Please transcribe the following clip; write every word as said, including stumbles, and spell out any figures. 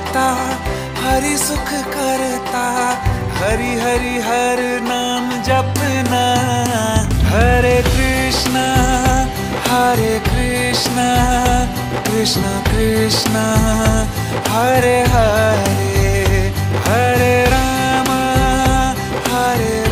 करता, हरि सुख करता, हरि हरि हर नाम जपना। हरे कृष्णा हरे कृष्णा कृष्णा कृष्णा हरे हरे।